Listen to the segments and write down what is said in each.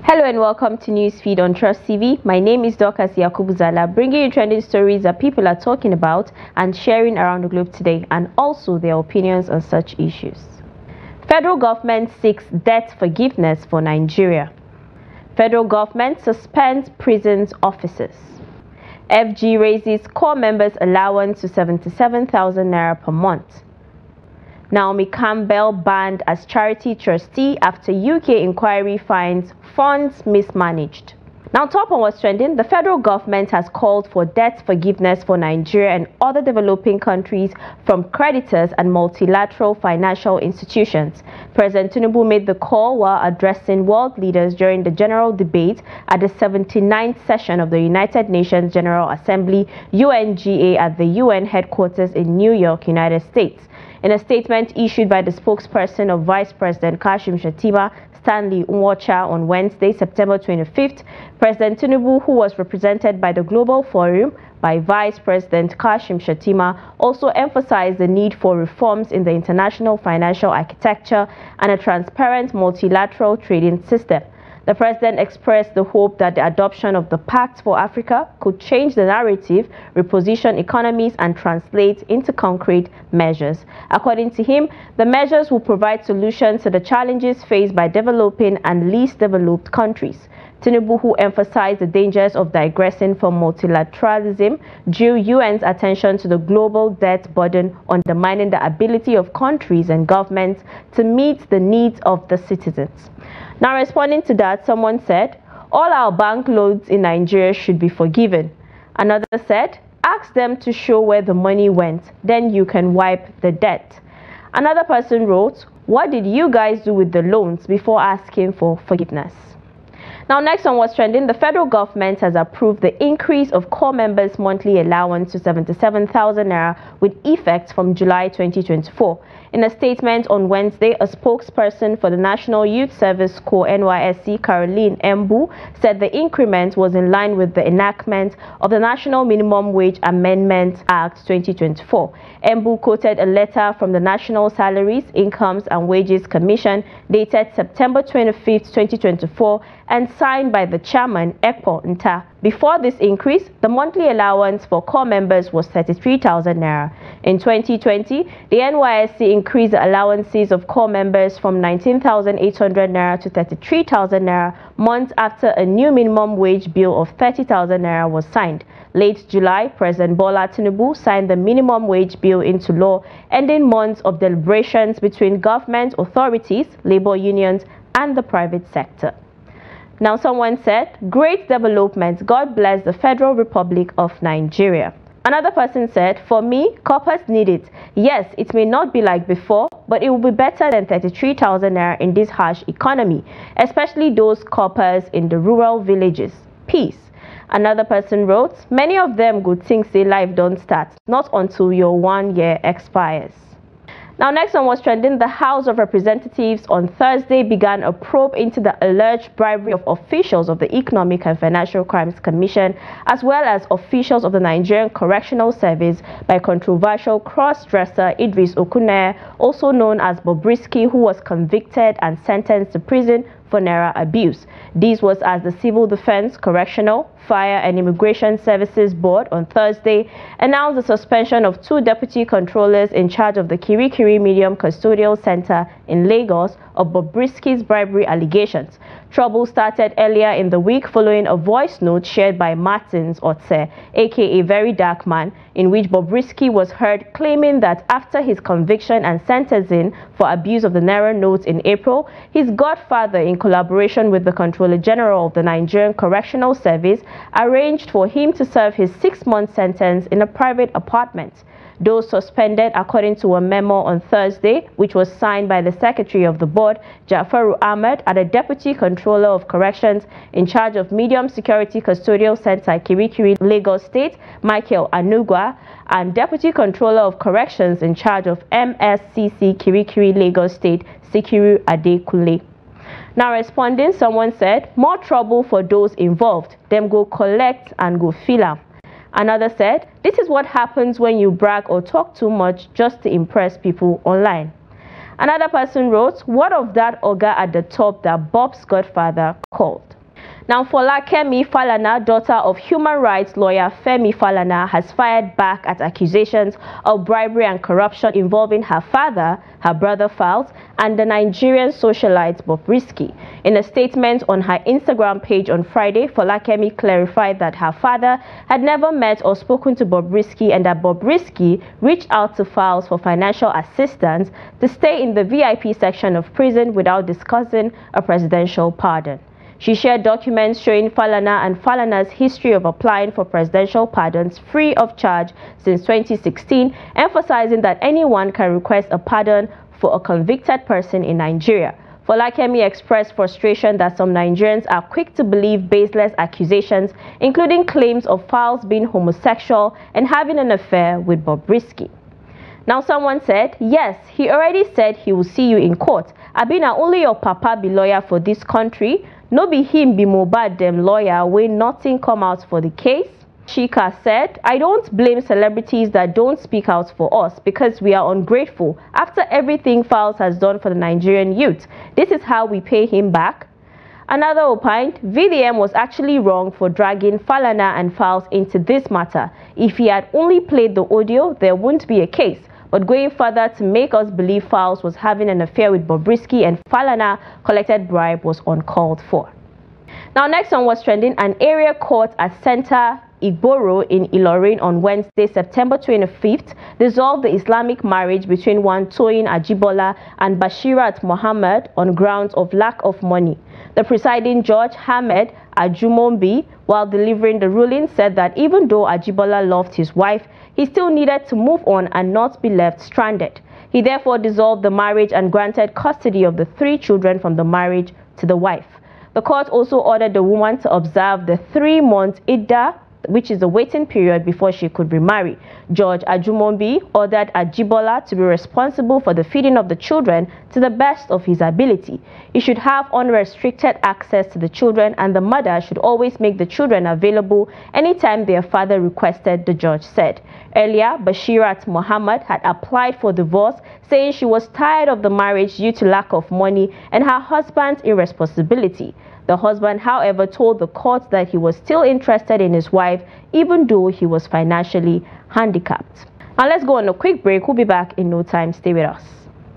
Hello and welcome to Newsfeed on Trust TV. My name is Dorcas Zallah, bringing you trending stories that people are talking about and sharing around the globe today, and also their opinions on such issues. Federal government seeks debt forgiveness for Nigeria. Federal government suspends prisons officers. FG raises core members' allowance to 77,000 naira per month. Naomi Campbell banned as charity trustee after UK inquiry finds funds mismanaged. Now, top on what's trending, the federal government has called for debt forgiveness for Nigeria and other developing countries from creditors and multilateral financial institutions. President Tinubu made the call while addressing world leaders during the general debate at the 79th session of the United Nations General Assembly, UNGA, at the UN headquarters in New York, United States. In a statement issued by the spokesperson of Vice-President Kashim Shettima, Stanley Nkwocha, on Wednesday, September 25th, President Tinubu, who was represented by the Global Forum by Vice-President Kashim Shettima, also emphasized the need for reforms in the international financial architecture and a transparent multilateral trading system. The president expressed the hope that the adoption of the Pact for Africa could change the narrative, reposition economies, and translate into concrete measures. According to him, the measures will provide solutions to the challenges faced by developing and least developed countries. Tinubu, who emphasized the dangers of digressing from multilateralism, drew UN's attention to the global debt burden undermining the ability of countries and governments to meet the needs of the citizens. Now, responding to that, someone said, all our bank loans in Nigeria should be forgiven. Another said, ask them to show where the money went, then you can wipe the debt. Another person wrote, what did you guys do with the loans before asking for forgiveness? Now, next on what's trending, the federal government has approved the increase of core members' monthly allowance to 77,000 naira with effect from July 2024. In a statement on Wednesday, a spokesperson for the National Youth Service Corps NYSC, Caroline Mbu, said the increment was in line with the enactment of the National Minimum Wage Amendment Act 2024. Mbu quoted a letter from the National Salaries, Incomes and Wages Commission dated September 25, 2024 and signed by the chairman, Ekpo Nta. Before this increase, the monthly allowance for core members was 33,000 naira. In 2020, the NYSC increased the allowances of core members from 19,800 naira to 33,000 naira months after a new minimum wage bill of 30,000 naira was signed. Late July, President Tinubu signed the minimum wage bill into law, ending months of deliberations between government authorities, labor unions, and the private sector. Now, someone said, great development, God bless the Federal Republic of Nigeria. Another person said, for me, coppers need it. Yes, it may not be like before, but it will be better than 33,000 naira in this harsh economy, especially those coppers in the rural villages. Peace. Another person wrote, many of them good things say life don't start, not until your 1 year expires. Now, next on what's trending, the House of Representatives on Thursday began a probe into the alleged bribery of officials of the Economic and Financial Crimes Commission, as well as officials of the Nigerian Correctional Service, by controversial cross-dresser Idris Okuneye, also known as Bobrisky, who was convicted and sentenced to prison for naira abuse. This was as the Civil Defense, Correctional, Fire and Immigration Services Board on Thursday announced the suspension of 2 deputy controllers in charge of the Kirikiri Medium Custodial Center in Lagos of Bobrisky's bribery allegations. Trouble started earlier in the week following a voice note shared by Martins Otse, aka Very Dark Man, in which Bobrisky was heard claiming that after his conviction and sentencing for abuse of the naira notes in April, his godfather, in collaboration with the Controller General of the Nigerian Correctional Service, arranged for him to serve his 6-month sentence in a private apartment. Those suspended, according to a memo on Thursday, which was signed by the Secretary of the Board, Jafaru Ahmed, and the Deputy Controller of Corrections in charge of Medium Security Custodial Center, Kirikiri, Lagos State, Michael Anugwa, and Deputy Controller of Corrections in charge of MSCC, Kirikiri, Lagos State, Sikiru Adekule. Now, responding, someone said, more trouble for those involved. Them go collect and go fill up. Another said, this is what happens when you brag or talk too much just to impress people online. Another person wrote, what of that Oga at the top that Bob's godfather called? Now, Folakemi Falana, daughter of human rights lawyer Femi Falana, has fired back at accusations of bribery and corruption involving her father, her brother Falz, and the Nigerian socialite Bobrisky. In a statement on her Instagram page on Friday, Folakemi clarified that her father had never met or spoken to Bobrisky and that Bobrisky reached out to Falz for financial assistance to stay in the VIP section of prison without discussing a presidential pardon. She shared documents showing Falana and Falana's history of applying for presidential pardons free of charge since 2016, emphasizing that anyone can request a pardon for a convicted person in Nigeria. Folakemi expressed frustration that some Nigerians are quick to believe baseless accusations, including claims of Falz being homosexual and having an affair with Bobrisky. Now, someone said, yes, he already said he will see you in court. Abina, only your papa be lawyer for this country. No be him be Mohbad dem lawyer when nothing come out for the case. Chika said, I don't blame celebrities that don't speak out for us because we are ungrateful. After everything Falz has done for the Nigerian youth, this is how we pay him back. Another opined, VDM was actually wrong for dragging Falana and Falz into this matter. If he had only played the audio, there wouldn't be a case. But going further to make us believe Falz was having an affair with Bobrisky and Falana collected bribe was uncalled for. Now, next one was trending. An area court at Center Igboro in Ilorin on Wednesday, September 25th, dissolved the Islamic marriage between one Toyin Ajibola and Bashirat Mohammed on grounds of lack of money. The presiding judge, Ahmed Ajumombi, while delivering the ruling, said that even though Ajibola loved his wife, he still needed to move on and not be left stranded. He therefore dissolved the marriage and granted custody of the 3 children from the marriage to the wife. The court also ordered the woman to observe the 3-month iddah, which is the waiting period before she could remarry. Judge Ajumombi ordered Ajibola to be responsible for the feeding of the children to the best of his ability. He should have unrestricted access to the children, and the mother should always make the children available anytime their father requested, the judge said. Earlier, Bashirat Mohammed had applied for divorce, saying she was tired of the marriage due to lack of money and her husband's irresponsibility. The husband, however, told the court that he was still interested in his wife, even though he was financially handicapped. Now, let's go on a quick break. We'll be back in no time. Stay with us.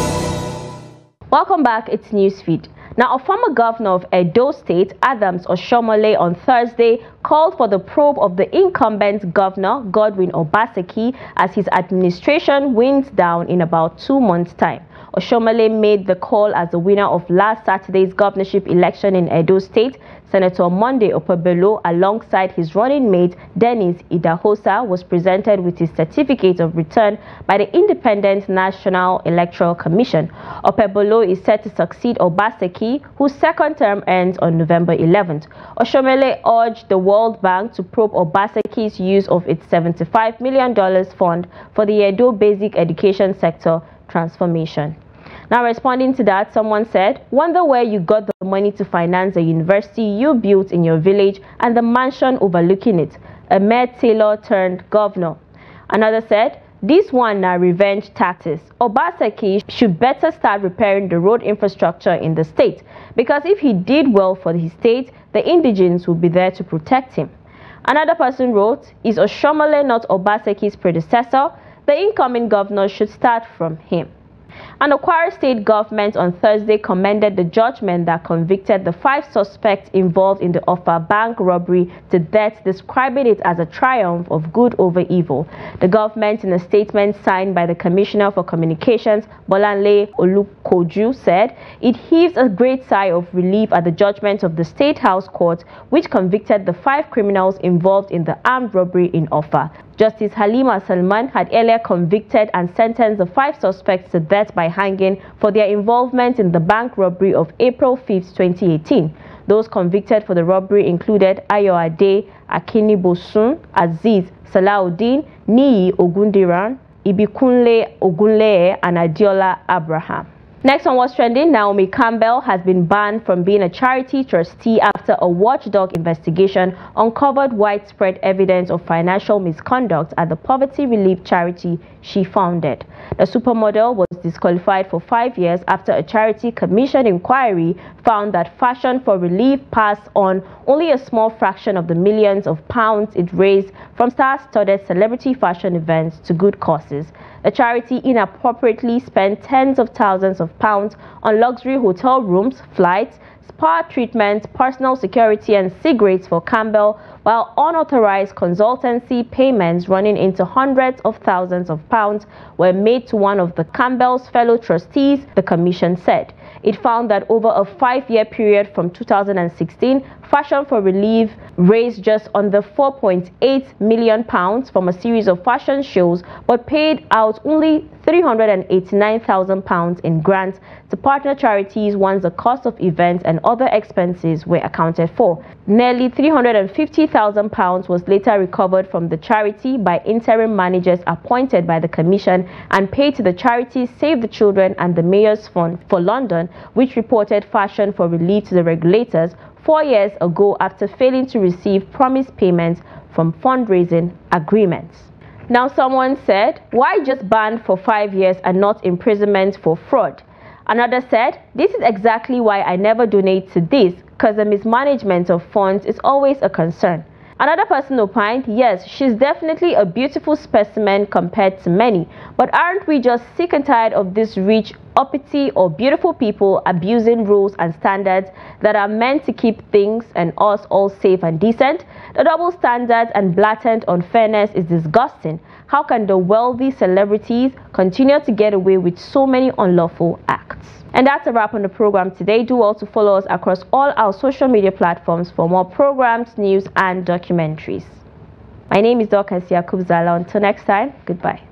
Welcome back. It's Newsfeed. Now, a former governor of Edo State, Adams Oshiomhole, on Thursday called for the probe of the incumbent governor, Godwin Obaseki, as his administration winds down in about 2 months' time. Oshiomhole made the call as the winner of last Saturday's governorship election in Edo State. Senator Monday Okpebholo, alongside his running mate Dennis Idahosa, was presented with his certificate of return by the Independent National Electoral Commission. Okpebholo is set to succeed Obaseki, whose second term ends on November 11th. Oshiomhole urged the World Bank to probe Obaseki's use of its $75 million fund for the Edo basic education sector transformation. Now, responding to that, someone said, wonder where you got the money to finance a university you built in your village and the mansion overlooking it. A Mayor Taylor turned governor. Another said, this one are revenge tactics. Obaseki should better start repairing the road infrastructure in the state, because if he did well for his state, the indigenes will be there to protect him. Another person wrote, is Oshiomhole not Obaseki's predecessor? The incoming governor should start from him. And the Kwara State government on Thursday commended the judgment that convicted the 5 suspects involved in the Offa Bank robbery to death, describing it as a triumph of good over evil. The government, in a statement signed by the Commissioner for Communications, Bolanle Olukoju, said it heaves a great sigh of relief at the judgment of the State House Court, which convicted the 5 criminals involved in the armed robbery in Offa. Justice Halima Salman had earlier convicted and sentenced the 5 suspects to death by hanging for their involvement in the bank robbery of April 5, 2018. Those convicted for the robbery included Ayoade Akinibosun, Aziz Salahuddin, Niyi Ogundiran, Ibikunle Ogunleye, and Adiola Abraham. Next on What's Trending, Naomi Campbell has been banned from being a charity trustee after a watchdog investigation uncovered widespread evidence of financial misconduct at the poverty relief charity she founded. The supermodel was disqualified for 5 years after a charity commission inquiry found that Fashion for Relief passed on only a small fraction of the millions of pounds it raised from star-studded celebrity fashion events to good causes. The charity inappropriately spent tens of thousands of pounds on luxury hotel rooms, flights, spa treatments, personal security and cigarettes for Campbell, while unauthorized consultancy payments running into hundreds of thousands of pounds were made to one of the Campbell's fellow trustees, the commission said. It found that over a 5-year period from 2016, Fashion for Relief raised just under £4.8 million from a series of fashion shows, but paid out only £389,000 in grants to partner charities once the cost of events and other expenses were accounted for. Nearly £350,000 was later recovered from the charity by interim managers appointed by the commission and paid to the charities Save the Children and the Mayor's Fund for London, which reported Fashion for Relief to the regulators 4 years ago after failing to receive promised payments from fundraising agreements. Now someone said, why just banned for 5 years and not imprisonment for fraud? Another said, this is exactly why I never donate to this, because the mismanagement of funds is always a concern. Another person opined, yes, she's definitely a beautiful specimen compared to many, but aren't we just sick and tired of this rich, uppity or beautiful people abusing rules and standards that are meant to keep things and us all safe and decent? The double standards and blatant unfairness is disgusting. How can the wealthy celebrities continue to get away with so many unlawful acts? And that's a wrap on the program today. Do also follow us across all our social media platforms for more programs, news and documentaries. My name is Dorcas. Zallah. Until next time, goodbye.